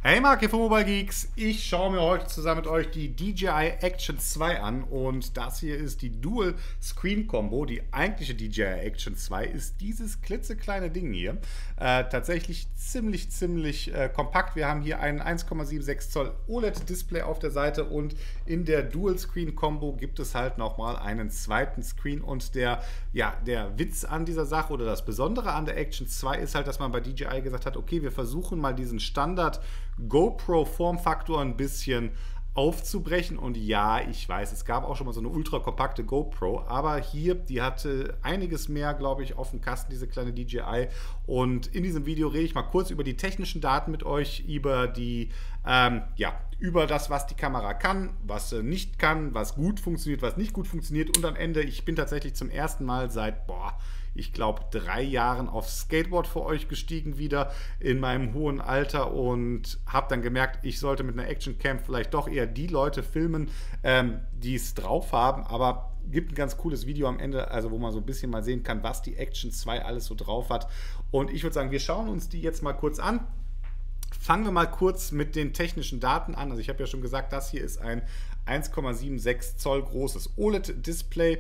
Hey Marc hier von Mobile Geeks, ich schaue mir heute zusammen mit euch die DJI Action 2 an und das hier ist die Dual Screen Combo. Die eigentliche DJI Action 2 ist dieses klitzekleine Ding hier. Tatsächlich ziemlich kompakt. Wir haben hier ein 1,76 Zoll OLED Display auf der Seite und in der Dual Screen Combo gibt es halt nochmal einen zweiten Screen und der Witz an dieser Sache oder das Besondere an der Action 2 ist halt, dass man bei DJI gesagt hat, okay, wir versuchen mal diesen Standard GoPro-Formfaktor ein bisschen aufzubrechen. Und ja, ich weiß, es gab auch schon mal so eine ultra kompakte GoPro, aber hier, die hatte einiges mehr, glaube ich, auf dem Kasten, diese kleine DJI. Und in diesem Video rede ich mal kurz über die technischen Daten mit euch, über die, über das, was die Kamera kann, was sie nicht kann, was gut funktioniert, was nicht gut funktioniert. Und am Ende, ich bin tatsächlich zum ersten Mal seit, ich glaube, 3 Jahren aufs Skateboard für euch gestiegen wieder in meinem hohen Alter und habe dann gemerkt, ich sollte mit einer Action Cam vielleicht doch eher die Leute filmen, die es drauf haben, aber gibt ein ganz cooles Video am Ende, also wo man so ein bisschen mal sehen kann, was die Action 2 alles so drauf hat. Und ich würde sagen, wir schauen uns die jetzt mal kurz an. Fangen wir mal kurz mit den technischen Daten an. Also ich habe ja schon gesagt, das hier ist ein 1,76 Zoll großes OLED-Display.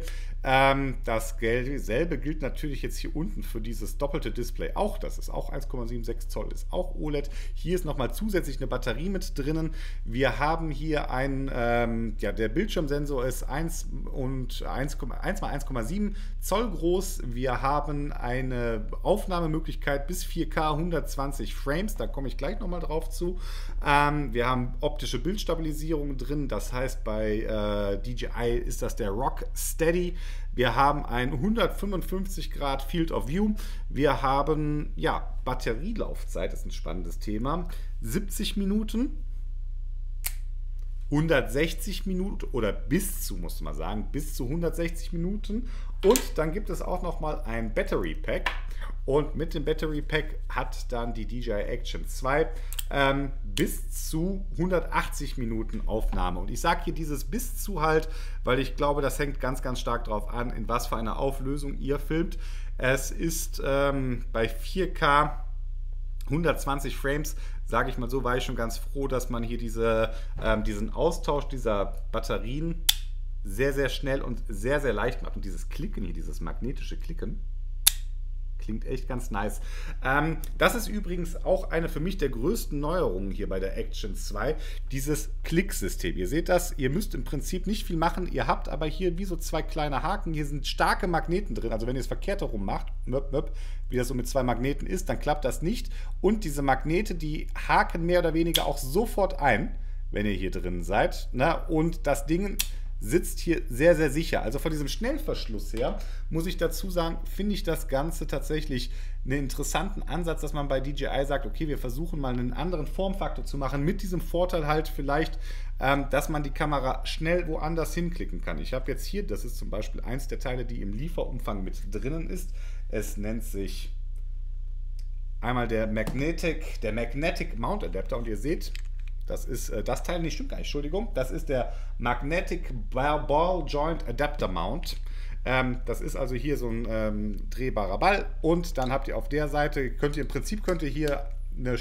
Dasselbe gilt natürlich jetzt hier unten für dieses doppelte Display auch. Das ist auch 1,76 Zoll, ist auch OLED. Hier ist nochmal zusätzlich eine Batterie mit drinnen. Wir haben hier der Bildschirmsensor ist 1 mal 1,7 Zoll groß. Wir haben eine Aufnahmemöglichkeit bis 4K 120 Frames. Da komme ich gleich nochmal drauf zu. Wir haben optische Bildstabilisierung drin. Das heißt, bei DJI ist das der Rock Steady. Wir haben ein 155 Grad Field of View. Wir haben, Batterielaufzeit ist ein spannendes Thema. 70 Minuten, 160 Minuten oder bis zu 160 Minuten. Und dann gibt es auch nochmal ein Battery Pack. Und mit dem Battery Pack hat dann die DJI Action 2 bis zu 180 Minuten Aufnahme. Und ich sage hier dieses bis zu halt, weil ich glaube, das hängt ganz stark darauf an, in was für einer Auflösung ihr filmt. Es ist bei 4K 120 Frames, sage ich mal so, war ich schon ganz froh, dass man hier diesen Austausch dieser Batterien sehr schnell und sehr leicht macht. Und dieses Klicken hier, dieses magnetische Klicken, klingt echt ganz nice. Das ist übrigens auch eine für mich der größten Neuerungen hier bei der Action 2, dieses Klicksystem. Ihr seht das, ihr müsst im Prinzip nicht viel machen, ihr habt aber hier wie so 2 kleine Haken, hier sind starke Magneten drin, also wenn ihr es verkehrt herum macht, wie das so mit 2 Magneten ist, dann klappt das nicht und diese Magnete, die haken mehr oder weniger auch sofort ein, wenn ihr hier drin seid, und das Ding sitzt hier sehr sicher. Also von diesem Schnellverschluss her, muss ich dazu sagen, finde ich das Ganze tatsächlich einen interessanten Ansatz, dass man bei DJI sagt, okay, wir versuchen mal einen anderen Formfaktor zu machen, mit diesem Vorteil halt vielleicht, dass man die Kamera schnell woanders hinklicken kann. Ich habe jetzt hier, das ist zum Beispiel eins der Teile, die im Lieferumfang mit drinnen ist. Es nennt sich einmal der Magnetic Mount Adapter und ihr seht, das ist das Teil, nicht stimmt gar nicht, Entschuldigung. Das ist der Magnetic Ball Joint Adapter Mount. Das ist also hier so ein drehbarer Ball. Und dann habt ihr auf der Seite, könnt ihr hier eine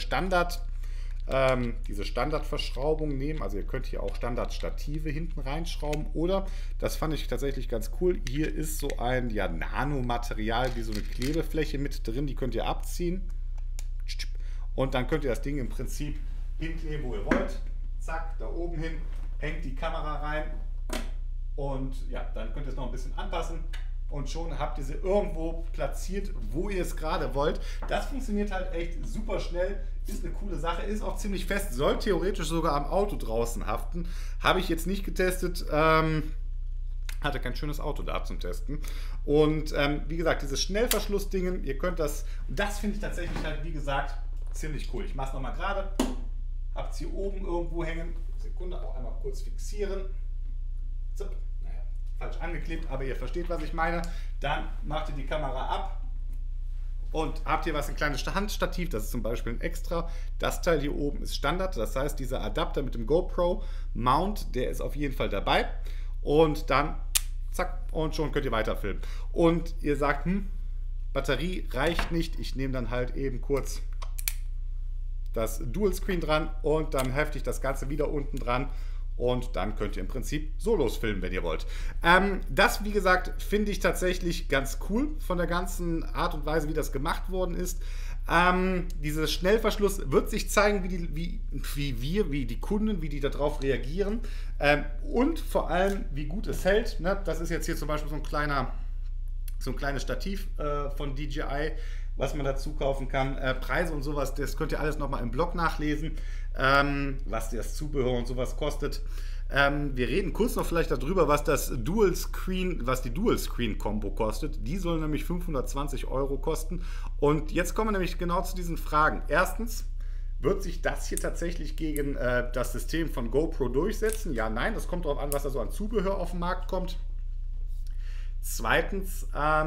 diese Standardverschraubung nehmen. Also ihr könnt hier auch Standardstative hinten reinschrauben. Oder, das fand ich tatsächlich ganz cool, hier ist so ein Nanomaterial, wie so eine Klebefläche mit drin. Die könnt ihr abziehen. Und dann könnt ihr das Ding im Prinzip hinkleben, wo ihr wollt. Zack, da oben hin hängt die Kamera rein und dann könnt ihr es noch ein bisschen anpassen und schon habt ihr sie irgendwo platziert, wo ihr es gerade wollt. Das funktioniert halt echt super schnell, ist eine coole Sache, ist auch ziemlich fest, soll theoretisch sogar am Auto draußen haften. Habe ich jetzt nicht getestet, hatte kein schönes Auto da zum Testen. Und wie gesagt, dieses Schnellverschlussdingen, ihr könnt das finde ich tatsächlich halt, wie gesagt, ziemlich cool. Ich mache es nochmal gerade. Habt es hier oben irgendwo hängen. Sekunde, auch einmal kurz fixieren. Zup. Falsch angeklebt, aber ihr versteht, was ich meine. Dann macht ihr die Kamera ab und habt hier ein kleines Handstativ. Das ist zum Beispiel ein Extra. Das Teil hier oben ist Standard. Das heißt, dieser Adapter mit dem GoPro Mount, der ist auf jeden Fall dabei. Und dann, zack, und schon könnt ihr weiterfilmen. Und ihr sagt, Batterie reicht nicht. Ich nehme dann halt eben kurz das Dual Screen dran und dann hefte ich das Ganze wieder unten dran. Und dann könnt ihr im Prinzip Solos filmen, wenn ihr wollt. Das, wie gesagt, finde ich tatsächlich ganz cool von der ganzen Art und Weise, wie das gemacht worden ist. Dieser Schnellverschluss wird sich zeigen, wie die Kunden, wie die darauf reagieren. Und vor allem, wie gut es hält. Ne? Das ist jetzt hier zum Beispiel so ein kleines Stativ von DJI, was man dazu kaufen kann. Preise und sowas, das könnt ihr alles nochmal im Blog nachlesen, was das Zubehör und sowas kostet. Wir reden kurz noch vielleicht darüber, was die Dual Screen Combo kostet. Die soll nämlich 520 € kosten. Und jetzt kommen wir nämlich genau zu diesen Fragen. Erstens, wird sich das hier tatsächlich gegen das System von GoPro durchsetzen? Ja, nein, das kommt darauf an, was da so an Zubehör auf den Markt kommt. Zweitens,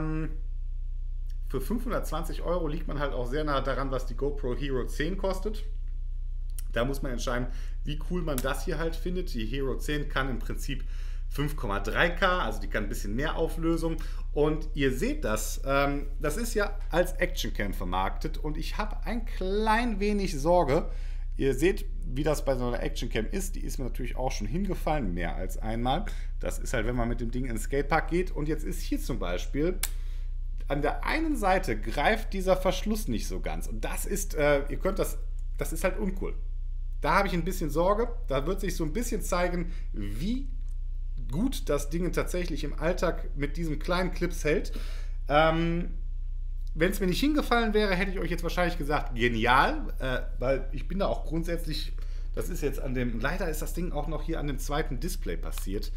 für 520 € liegt man halt auch sehr nah daran, was die GoPro Hero 10 kostet. Da muss man entscheiden, wie cool man das hier halt findet. Die Hero 10 kann im Prinzip 5,3K, also die kann ein bisschen mehr Auflösung. Und ihr seht das, das ist ja als Actioncam vermarktet und ich habe ein klein wenig Sorge. Ihr seht, wie das bei so einer Actioncam ist. Die ist mir natürlich auch schon hingefallen, mehr als einmal. Das ist halt, wenn man mit dem Ding in den Skatepark geht. Und jetzt ist hier zum Beispiel, an der einen Seite greift dieser Verschluss nicht so ganz. Und das ist, das ist halt uncool. Da habe ich ein bisschen Sorge. Da wird sich so ein bisschen zeigen, wie gut das Ding tatsächlich im Alltag mit diesem kleinen Clips hält. Wenn es mir nicht hingefallen wäre, hätte ich euch jetzt wahrscheinlich gesagt, genial, weil ich bin da auch grundsätzlich, das ist jetzt leider ist das Ding auch noch hier an dem zweiten Display passiert,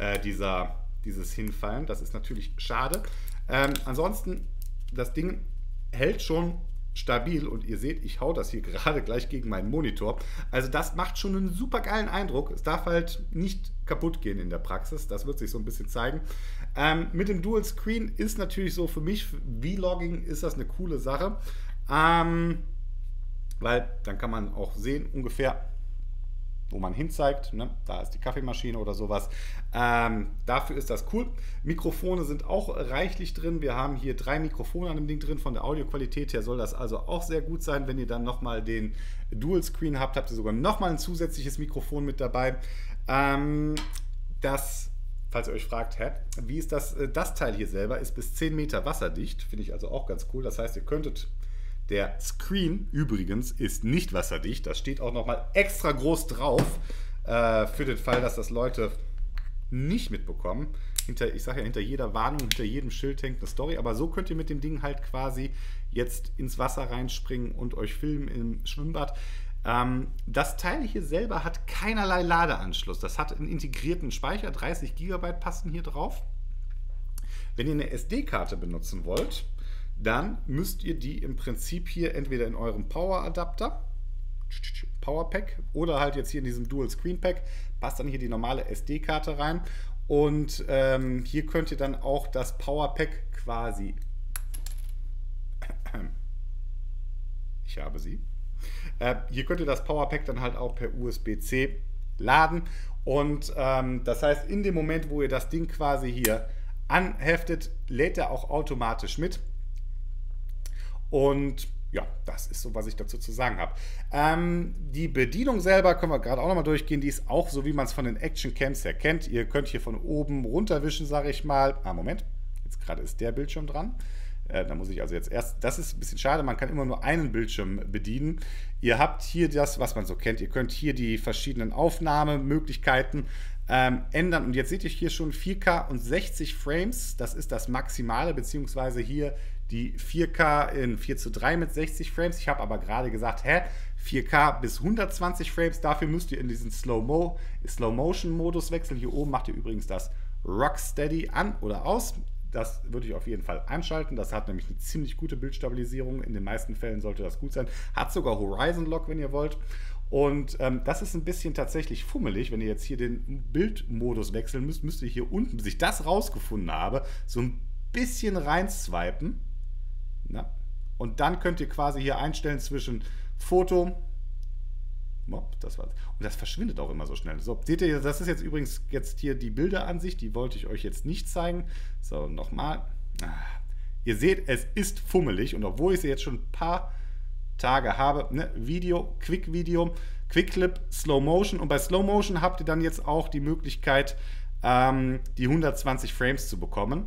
dieses Hinfallen. Das ist natürlich schade. Ansonsten, das Ding hält schon stabil und ihr seht, ich hau das hier gerade gleich gegen meinen Monitor. Also das macht schon einen super geilen Eindruck. Es darf halt nicht kaputt gehen in der Praxis. Das wird sich so ein bisschen zeigen. Mit dem Dual Screen ist natürlich so für mich, Vlogging ist das eine coole Sache. Weil dann kann man auch sehen ungefähr, wo man hin zeigt, ne? Da ist die Kaffeemaschine oder sowas. Dafür ist das cool. Mikrofone sind auch reichlich drin. Wir haben hier 3 Mikrofone an dem Ding drin. Von der Audioqualität her soll das also auch sehr gut sein. Wenn ihr dann nochmal den Dual Screen habt, habt ihr sogar nochmal ein zusätzliches Mikrofon mit dabei. Falls ihr euch fragt, wie ist das? Das Teil hier selber ist bis 10 Meter wasserdicht. Finde ich also auch ganz cool. Das heißt, ihr könntet... Der Screen übrigens ist nicht wasserdicht. Das steht auch nochmal extra groß drauf, für den Fall, dass das Leute nicht mitbekommen. Ich sage ja, hinter jeder Warnung, hinter jedem Schild hängt eine Story. Aber so könnt ihr mit dem Ding halt quasi jetzt ins Wasser reinspringen und euch filmen im Schwimmbad. Das Teil hier selber hat keinerlei Ladeanschluss. Das hat einen integrierten Speicher. 30 GB passen hier drauf. Wenn ihr eine SD-Karte benutzen wollt, dann müsst ihr die im Prinzip hier entweder in eurem Power-Adapter, Power-Pack, oder halt jetzt hier in diesem Dual-Screen-Pack, passt dann hier die normale SD-Karte rein. Und hier könnt ihr dann auch das Power-Pack quasi, ich habe sie, hier könnt ihr das Power-Pack dann halt auch per USB-C laden. Und das heißt, in dem Moment, wo ihr das Ding quasi hier anheftet, lädt er auch automatisch mit. Und ja, das ist so, was ich dazu zu sagen habe. Die Bedienung selber, können wir gerade auch nochmal durchgehen, die ist auch so, wie man es von den Action-Cams her kennt. Ihr könnt hier von oben runterwischen, sage ich mal. Moment, jetzt gerade ist der Bildschirm dran. Da muss ich also jetzt erst, das ist ein bisschen schade, man kann immer nur einen Bildschirm bedienen. Ihr habt hier das, was man so kennt. Ihr könnt hier die verschiedenen Aufnahmemöglichkeiten ändern. Und jetzt seht ihr hier schon 4K und 60 Frames. Das ist das Maximale, beziehungsweise hier die 4K in 4:3 mit 60 Frames. Ich habe aber gerade gesagt, 4K bis 120 Frames. Dafür müsst ihr in diesen Slow-Motion-Modus wechseln. Hier oben macht ihr übrigens das Rocksteady an oder aus. Das würde ich auf jeden Fall anschalten. Das hat nämlich eine ziemlich gute Bildstabilisierung. In den meisten Fällen sollte das gut sein. Hat sogar Horizon Lock, wenn ihr wollt. Und das ist ein bisschen tatsächlich fummelig. Wenn ihr jetzt hier den Bildmodus wechseln müsst, müsst ihr hier unten, bis ich das rausgefunden habe, so ein bisschen reinswipen. Na? Und dann könnt ihr quasi hier einstellen zwischen Foto. Das war's. Und das verschwindet auch immer so schnell. So, seht ihr, das ist jetzt übrigens hier die Bilderansicht. Die wollte ich euch jetzt nicht zeigen. So, nochmal. Ihr seht, es ist fummelig. Und obwohl ich sie jetzt schon ein paar Tage habe. Ne? Video, Quick-Video, Quick-Clip, Slow-Motion. Und bei Slow-Motion habt ihr dann jetzt auch die Möglichkeit, die 120 Frames zu bekommen.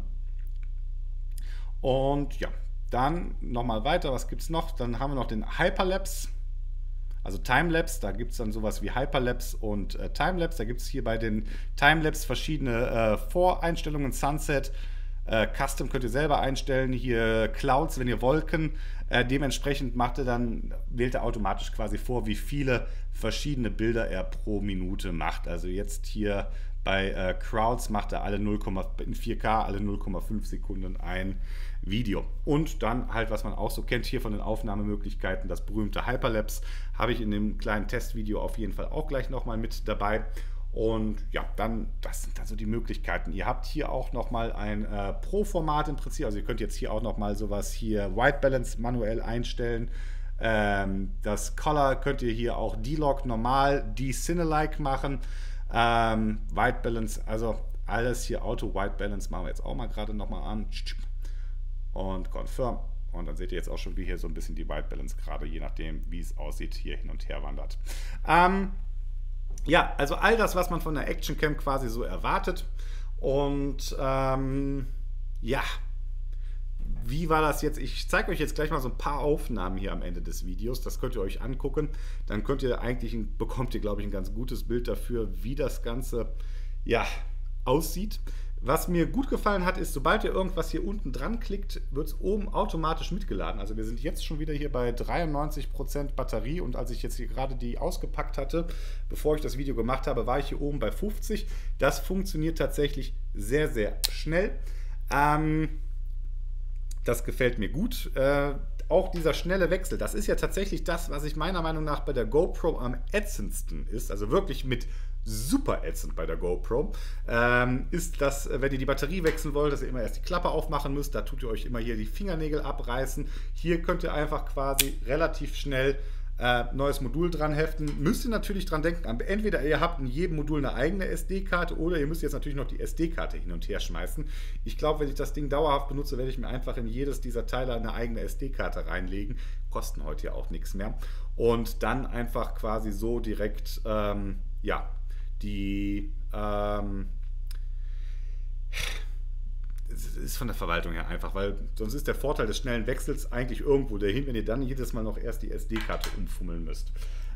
Und ja, dann nochmal weiter. Was gibt es noch? Dann haben wir noch den Hyperlapse. Also Timelapse, da gibt es dann sowas wie Hyperlapse und Timelapse. Da gibt es hier bei den Timelapse verschiedene Voreinstellungen. Sunset, Custom könnt ihr selber einstellen. Hier Clouds, wenn ihr Wolken. Dementsprechend wählt er automatisch quasi vor, wie viele verschiedene Bilder er pro Minute macht. Also jetzt hier bei Crowds macht er in 4K alle 0,5 Sekunden ein Video. Und dann halt, was man auch so kennt hier von den Aufnahmemöglichkeiten, das berühmte Hyperlapse, habe ich in dem kleinen Testvideo auf jeden Fall auch gleich nochmal mit dabei. Und ja, das sind dann so die Möglichkeiten. Ihr habt hier auch nochmal ein Pro-Format im Prinzip. Also ihr könnt jetzt hier auch nochmal sowas hier White Balance manuell einstellen. Das Color könnt ihr hier auch D-Log normal, D-Cine-like machen. White Balance, also alles hier Auto White Balance machen wir jetzt auch mal gerade nochmal an. Und Confirm. Und dann seht ihr jetzt auch schon, wie hier so ein bisschen die White Balance gerade, je nachdem, wie es aussieht, hier hin und her wandert. Ja, also all das, was man von der Action Cam quasi so erwartet. Und ja, wie war das jetzt? Ich zeige euch jetzt gleich mal so ein paar Aufnahmen hier am Ende des Videos. Das könnt ihr euch angucken. Dann bekommt ihr, glaube ich, ein ganz gutes Bild dafür, wie das Ganze ja, aussieht. Was mir gut gefallen hat, ist, sobald ihr irgendwas hier unten dran klickt, wird es oben automatisch mitgeladen. Also wir sind jetzt schon wieder hier bei 93% Batterie und als ich jetzt hier gerade die ausgepackt hatte, bevor ich das Video gemacht habe, war ich hier oben bei 50. Das funktioniert tatsächlich sehr, sehr schnell. Das gefällt mir gut. Auch dieser schnelle Wechsel, das ist ja tatsächlich das, was ich meiner Meinung nach bei der GoPro am ätzendsten ist. Also wirklich mit super ätzend bei der GoPro, ist das, wenn ihr die Batterie wechseln wollt, dass ihr immer erst die Klappe aufmachen müsst. Da tut ihr euch immer hier die Fingernägel abreißen. Hier könnt ihr einfach quasi relativ schnell neues Modul dran heften. Müsst ihr natürlich dran denken, entweder ihr habt in jedem Modul eine eigene SD-Karte oder ihr müsst jetzt natürlich noch die SD-Karte hin und her schmeißen. Ich glaube, wenn ich das Ding dauerhaft benutze, werde ich mir einfach in jedes dieser Teile eine eigene SD-Karte reinlegen. Kosten heute ja auch nichts mehr. Und dann einfach quasi so direkt, ja, es ist von der Verwaltung her einfach, weil sonst ist der Vorteil des schnellen Wechsels eigentlich irgendwo dahin, wenn ihr dann jedes Mal noch erst die SD-Karte umfummeln müsst.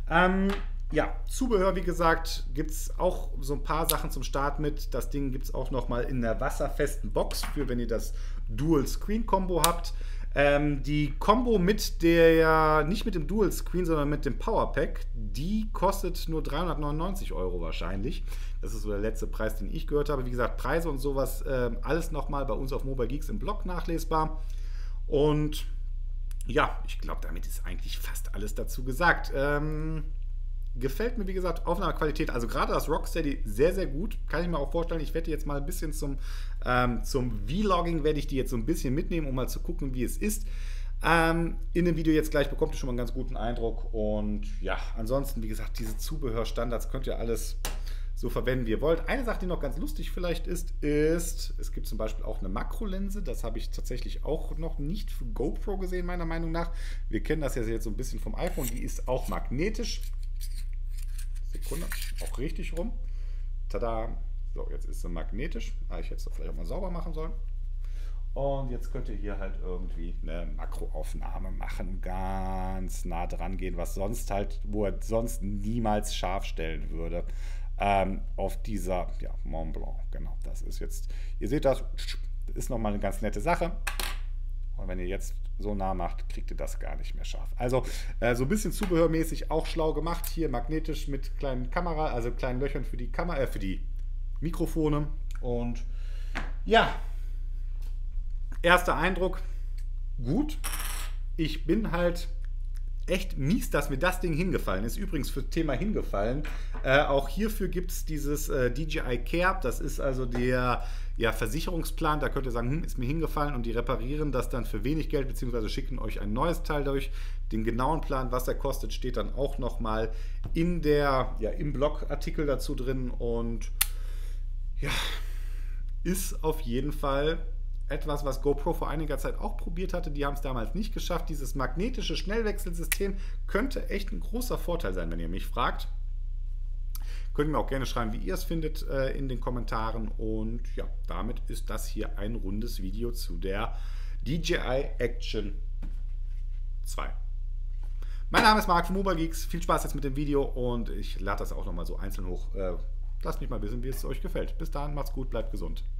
Ja, Zubehör, wie gesagt, gibt es auch so ein paar Sachen zum Start mit. Das Ding gibt es auch nochmal in der wasserfesten Box, für wenn ihr das Dual-Screen-Kombo habt. Die Combo mit nicht mit dem Dual Screen, sondern mit dem Powerpack, die kostet nur 399 € wahrscheinlich. Das ist so der letzte Preis, den ich gehört habe. Wie gesagt, Preise und sowas, alles nochmal bei uns auf Mobile Geeks im Blog nachlesbar. Und ja, ich glaube, damit ist eigentlich fast alles dazu gesagt. Gefällt mir, wie gesagt, Aufnahmequalität, also gerade das Rocksteady sehr, sehr gut. Kann ich mir auch vorstellen, ich werde jetzt mal ein bisschen zum Vlogging, werde ich die jetzt so ein bisschen mitnehmen, um mal zu gucken, wie es ist. In dem Video jetzt gleich bekommt ihr schon mal einen ganz guten Eindruck. Und ja, ansonsten, wie gesagt, diese Zubehörstandards könnt ihr alles so verwenden, wie ihr wollt. Eine Sache, die noch ganz lustig vielleicht ist, es gibt zum Beispiel auch eine Makrolinse. Das habe ich tatsächlich auch noch nicht für GoPro gesehen, meiner Meinung nach. Wir kennen das ja jetzt so ein bisschen vom iPhone. Die ist auch magnetisch. Sekunde, auch richtig rum. Tada! So, jetzt ist sie magnetisch. Ich hätte es vielleicht auch mal sauber machen sollen. Und jetzt könnt ihr hier halt irgendwie eine Makroaufnahme machen, ganz nah dran gehen, was sonst halt, wo er sonst niemals scharf stellen würde. Auf dieser, ja, Mont Blanc, genau, das ist jetzt, ihr seht das, ist nochmal eine ganz nette Sache. Und wenn ihr jetzt so nah macht, kriegt ihr das gar nicht mehr scharf. Also so ein bisschen zubehörmäßig auch schlau gemacht. Hier magnetisch mit kleinen also kleinen Löchern für die für die Mikrofone. Und ja, erster Eindruck, gut. Ich bin halt echt mies, dass mir das Ding hingefallen ist. Übrigens für das Thema hingefallen. Auch hierfür gibt es dieses DJI Care. Das ist also der Versicherungsplan. Da könnt ihr sagen, ist mir hingefallen, und die reparieren das dann für wenig Geld, beziehungsweise schicken euch ein neues Teil durch. Den genauen Plan, was er kostet, steht dann auch nochmal im Blogartikel dazu drin. Und ja, ist auf jeden Fall etwas, was GoPro vor einiger Zeit auch probiert hatte. Die haben es damals nicht geschafft. Dieses magnetische Schnellwechselsystem könnte echt ein großer Vorteil sein, wenn ihr mich fragt. Könnt ihr mir auch gerne schreiben, wie ihr es findet in den Kommentaren. Und ja, damit ist das hier ein rundes Video zu der DJI Action 2. Mein Name ist Marc von Mobile Geeks. Viel Spaß jetzt mit dem Video und ich lade das auch nochmal so einzeln hoch. Lasst mich mal wissen, wie es euch gefällt. Bis dahin, macht's gut, bleibt gesund.